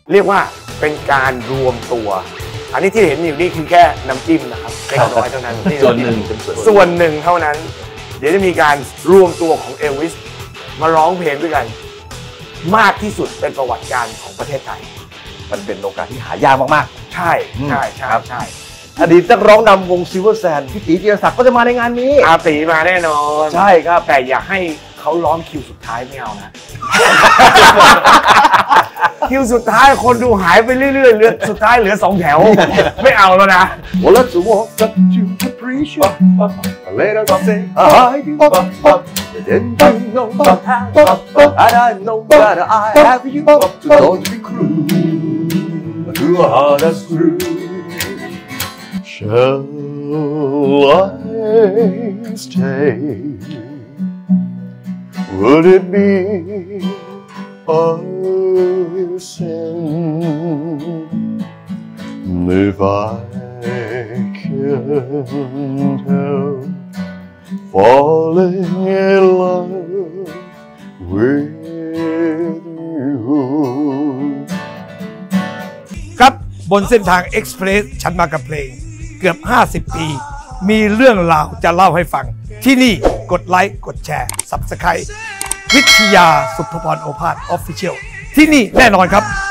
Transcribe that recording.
เรียกว่าเป็นการรวมตัวอันนี้ที่เห็นอยู่นี่คือแค่น้ำจิ้มนะครับเล็กน้อยเท่านั้นส่วนหนึ่งเท่านั้นเดี๋ยวจะมีการรวมตัวของเอลวิสมาร้องเพลงด้วยกันมากที่สุดเป็นประวัติการของประเทศไทยมันเป็นโอกาสที่หายากมากๆใช่อดีตนักร้องนำวงซิลเวอร์แซนด์พี่ตีจีรศักดิ์ก็จะมาในงานนี้อาตีมาแน่นอนใช่ครับแต่อย่าให้เขาร้องคิวสุดท้ายไม่เอานะ คิวสุดท้ายคนดูหายไปเรื่อยๆเหลือสุดท้ายเหลือ2 แถวไม่เอาแล้วนะ Well let's walk up to the pre-show later I say I do and then you know and I know that I have you to don't be cruel to a heart that's true Shall I stay Would it be a sin if I can't help falling in love with you ครับบนเส้นทางเอ็กซ์เพรสฉันมากับเพลงเกือบ50 ปีมีเรื่องราวจะเล่าให้ฟังที่นี่กดไลค์กดแชร์ Subscribe วิทยาสุภพรโอภาส Official ที่นี่แน่นอนครับ